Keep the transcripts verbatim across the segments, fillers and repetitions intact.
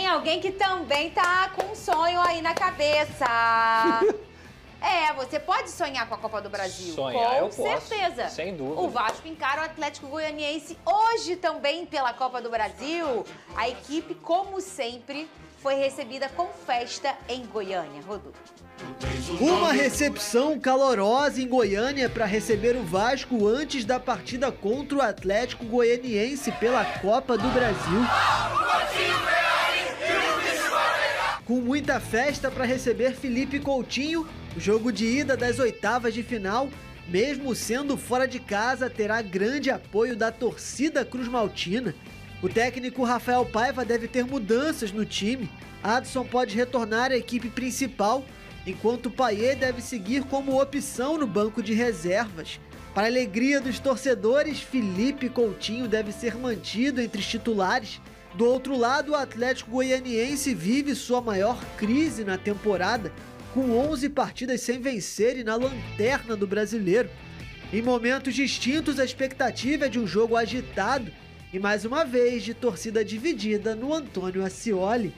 alguém que também tá com um sonho aí na cabeça. É, você pode sonhar com a Copa do Brasil. Sonhar eu com posso, certeza. sem dúvida. O Vasco encara o Atlético Goianiense hoje também pela Copa do Brasil. A equipe, como sempre, foi recebida com festa em Goiânia. Rodolfo. Uma recepção calorosa em Goiânia para receber o Vasco antes da partida contra o Atlético Goianiense pela Copa do Brasil. Com muita festa para receber Felipe Coutinho, o jogo de ida das oitavas de final, mesmo sendo fora de casa, terá grande apoio da torcida cruz-maltina. O técnico Rafael Paiva deve ter mudanças no time. Adson pode retornar à equipe principal, enquanto Payet deve seguir como opção no banco de reservas. Para a alegria dos torcedores, Felipe Coutinho deve ser mantido entre os titulares. Do outro lado, o Atlético Goianiense vive sua maior crise na temporada, com onze partidas sem vencer e na lanterna do Brasileiro. Em momentos distintos, a expectativa é de um jogo agitado e, mais uma vez, de torcida dividida no Antônio Ascioli.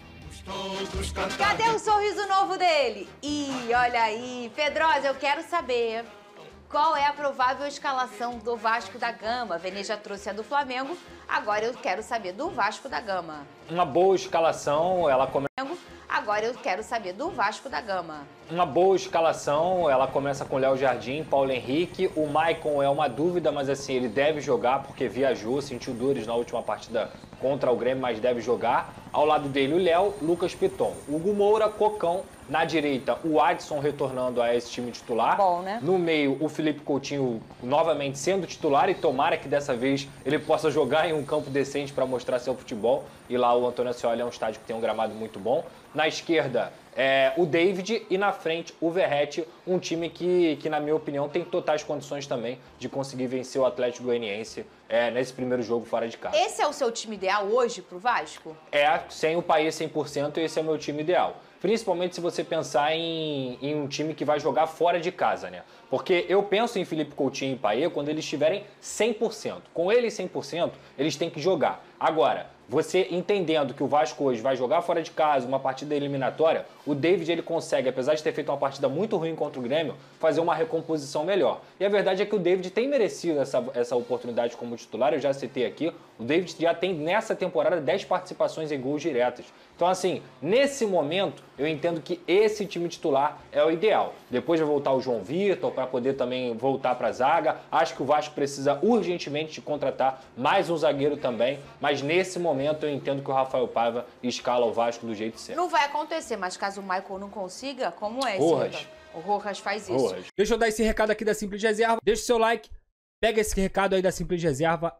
Cadê o sorriso novo dele? Ih, olha aí. Pedrosa, eu quero saber qual é a provável escalação do Vasco da Gama. A Vene já trouxe a do Flamengo, agora eu quero saber do Vasco da Gama. Uma boa escalação, ela começa... Agora eu quero saber do Vasco da Gama. Uma boa escalação, ela começa com Léo Jardim, Paulo Henrique. O Maicon é uma dúvida, mas assim, ele deve jogar porque viajou, sentiu dores na última partida contra o Grêmio, mas deve jogar. Ao lado dele o Léo, Lucas Piton. Hugo Moura, Cocão. Na direita, o Adson retornando a esse time titular. Bom, né? No meio, o Felipe Coutinho novamente sendo titular e tomara que dessa vez ele possa jogar em um campo decente para mostrar seu futebol. E lá o Antônio Ascioli é um estádio que tem um gramado muito bom. Na esquerda, é, o David e na frente o Verratti, um time que, que, na minha opinião, tem totais condições também de conseguir vencer o Atlético Goianiense é, nesse primeiro jogo fora de casa. Esse é o seu time ideal hoje pro Vasco? É, sem o Payet cem por cento, esse é o meu time ideal. Principalmente se você pensar em, em um time que vai jogar fora de casa, né? Porque eu penso em Felipe Coutinho e Payet quando eles estiverem cem por cento. Com eles cem por cento, eles têm que jogar. Agora, você entendendo que o Vasco hoje vai jogar fora de casa, uma partida eliminatória, o David ele consegue, apesar de ter feito uma partida muito ruim contra o Grêmio, fazer uma recomposição melhor. E a verdade é que o David tem merecido essa, essa oportunidade como titular, eu já citei aqui, o David já tem nessa temporada dez participações em gols diretos. Então assim, nesse momento, eu entendo que esse time titular é o ideal. Depois vai voltar o João Vitor para poder também voltar para a zaga. Acho que o Vasco precisa urgentemente de contratar mais um zagueiro também, mas nesse momento eu entendo que o Rafael Paiva escala o Vasco do jeito certo. Não vai acontecer, mas caso o Michael não consiga, como é esse? Rojas. O Rojas faz isso. Rojas. Deixa eu dar esse recado aqui da Simples Reserva. Deixa o seu like, pega esse recado aí da Simples Reserva.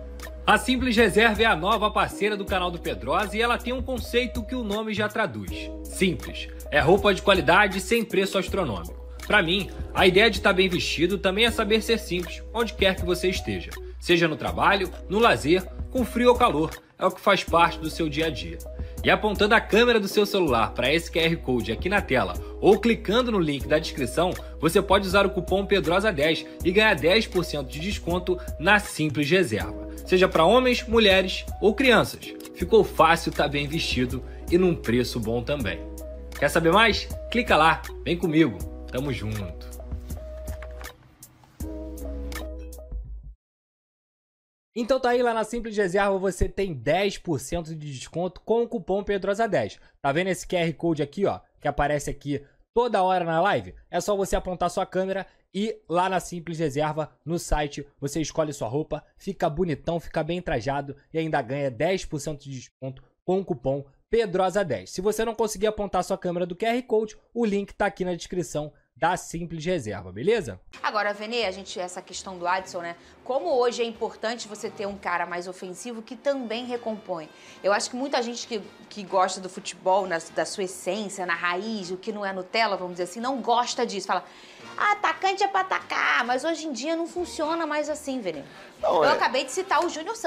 A Simples Reserva é a nova parceira do canal do Pedrosa e ela tem um conceito que o nome já traduz. Simples. É roupa de qualidade sem preço astronômico. Pra mim, a ideia de estar bem vestido também é saber ser simples, onde quer que você esteja. Seja no trabalho, no lazer, com frio ou calor, é o que faz parte do seu dia a dia. E apontando a câmera do seu celular para esse Q R Code aqui na tela ou clicando no link da descrição, você pode usar o cupom Pedrosa dez e ganhar dez por cento de desconto na Simples Reserva. Seja para homens, mulheres ou crianças. Ficou fácil estar bem vestido e num preço bom também. Quer saber mais? Clica lá, vem comigo, tamo junto. Então tá aí, lá na Simples Reserva você tem dez por cento de desconto com o cupom Pedrosa dez. Tá vendo esse Q R Code aqui, ó, que aparece aqui toda hora na live? É só você apontar sua câmera e lá na Simples Reserva, no site, você escolhe sua roupa, fica bonitão, fica bem trajado e ainda ganha dez por cento de desconto com o cupom Pedrosa dez. Se você não conseguir apontar sua câmera do Q R Code, o link tá aqui na descrição da Simples Reserva, beleza? Agora, Vene, a gente, essa questão do Adson, né? Como hoje é importante você ter um cara mais ofensivo que também recompõe. Eu acho que muita gente que, que gosta do futebol, na, da sua essência, na raiz, o que não é Nutella, vamos dizer assim, não gosta disso. Fala, ah, atacante é pra atacar, mas hoje em dia não funciona mais assim, Vene. Eu é... acabei de citar o Júnior Santos.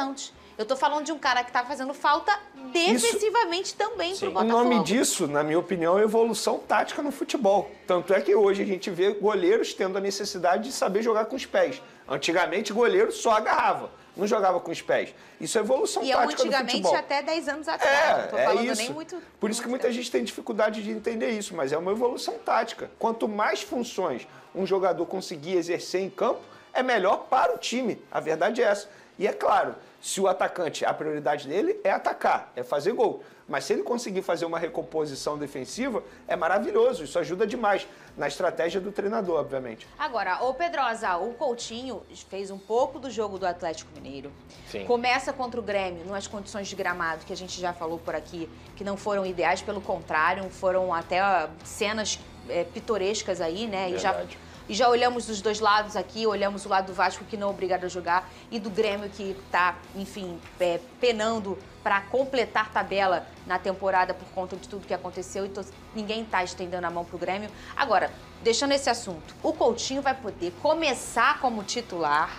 Eu tô falando de um cara que tá fazendo falta defensivamente Isso, também pro Botafogo. O nome disso, na minha opinião, é evolução tática no futebol. Tanto é que hoje a gente vê goleiros tendo a necessidade de saber jogar com os pés. Antigamente, goleiro só agarrava, não jogava com os pés. Isso é evolução e tática no futebol. E antigamente até dez anos atrás. É, não tô é falando isso. nem muito... Por isso que muita tempo. gente tem dificuldade de entender isso, mas é uma evolução tática. Quanto mais funções um jogador conseguir exercer em campo, é melhor para o time. A verdade é essa. E é claro, se o atacante, a prioridade dele é atacar, é fazer gol. Mas se ele conseguir fazer uma recomposição defensiva, é maravilhoso. Isso ajuda demais na estratégia do treinador, obviamente. Agora, ô Pedrosa, o Coutinho fez um pouco do jogo do Atlético Mineiro. Sim. Começa contra o Grêmio, nas condições de gramado, que a gente já falou por aqui, que não foram ideais, pelo contrário, foram até ó, cenas é, pitorescas aí, né? E já, e já olhamos dos dois lados aqui, olhamos o lado do Vasco, que não é obrigado a jogar, e do Grêmio, que tá, enfim, é, penando para completar tabela na temporada por conta de tudo que aconteceu, então ninguém tá estendendo a mão pro Grêmio. Agora, deixando esse assunto, o Coutinho vai poder começar como titular,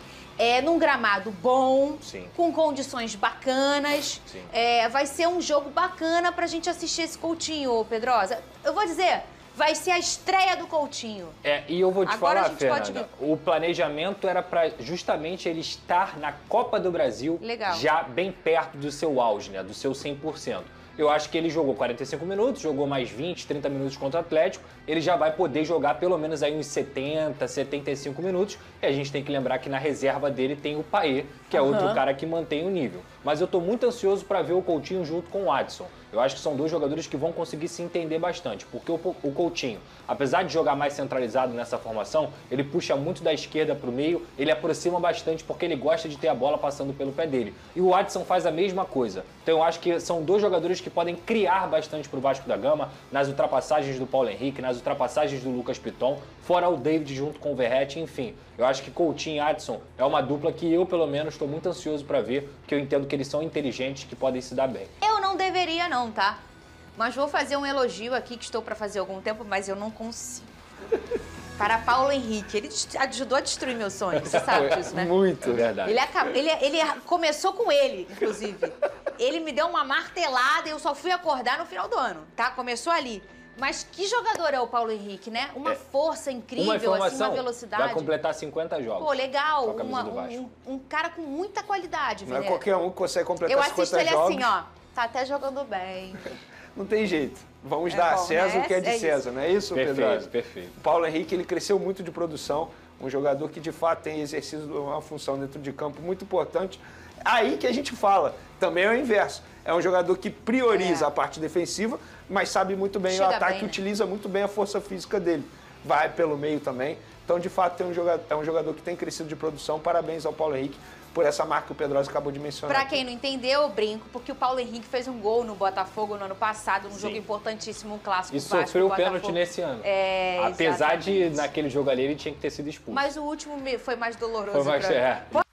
é, num gramado bom, Sim. com condições bacanas. É, vai ser um jogo bacana pra gente assistir esse Coutinho, Pedrosa. Eu vou dizer, vai ser a estreia do Coutinho. É, e eu vou te Agora falar, a gente Fernanda, pode... o planejamento era para justamente ele estar na Copa do Brasil Legal. já bem perto do seu auge, né, do seu cem por cento. Eu acho que ele jogou quarenta e cinco minutos, jogou mais vinte, trinta minutos contra o Atlético, ele já vai poder jogar pelo menos aí uns setenta, setenta e cinco minutos, e a gente tem que lembrar que na reserva dele tem o Paê, que é uhum. outro cara que mantém o nível. Mas eu tô muito ansioso para ver o Coutinho junto com o Adson. Eu acho que são dois jogadores que vão conseguir se entender bastante, porque o Coutinho, apesar de jogar mais centralizado nessa formação, ele puxa muito da esquerda para o meio, ele aproxima bastante porque ele gosta de ter a bola passando pelo pé dele. E o Adson faz a mesma coisa. Então eu acho que são dois jogadores que podem criar bastante para o Vasco da Gama, nas ultrapassagens do Paulo Henrique, nas ultrapassagens do Lucas Piton, fora o David junto com o Verratti, enfim. Eu acho que Coutinho e Adson é uma dupla que eu, pelo menos, estou muito ansioso para ver, porque eu entendo que eles são inteligentes, que podem se dar bem. Eu não deveria não, tá? Mas vou fazer um elogio aqui, que estou para fazer há algum tempo, mas eu não consigo. Para Paulo Henrique. Ele ajudou a destruir meu sonho, você sabe disso, né? Muito. É verdade. Ele, acabou, ele, ele começou com ele, inclusive. Ele me deu uma martelada e eu só fui acordar no final do ano, tá? Começou ali. Mas que jogador é o Paulo Henrique, né? Uma é, força incrível, uma informação, assim, uma velocidade. Vai completar cinquenta jogos. Pô, legal. Uma, um, um cara com muita qualidade, Não é qualquer um que consegue completar eu cinquenta jogos. Eu assisto ele assim, ó. Tá até jogando bem. Não tem jeito. Vamos é dar bom, a César né? o que é de é César, isso. não é isso, Pedro? Perfeito, perfeito. O Paulo Henrique, ele cresceu muito de produção, um jogador que de fato tem exercido uma função dentro de campo muito importante. Aí que a gente fala, também é o inverso. É um jogador que prioriza é. a parte defensiva, mas sabe muito bem Chega o ataque, bem, né? utiliza muito bem a força física dele. Vai pelo meio também. Então, de fato, tem um jogador, é um jogador que tem crescido de produção. Parabéns ao Paulo Henrique por essa marca que o Pedrosa acabou de mencionar. Pra quem não entendeu, eu brinco, porque o Paulo Henrique fez um gol no Botafogo no ano passado, num Sim. jogo importantíssimo, um clássico. E sofreu o pênalti nesse ano. É, Apesar exatamente. de, naquele jogo ali, ele tinha que ter sido expulso. Mas o último foi mais doloroso. Foi mais, pra... é.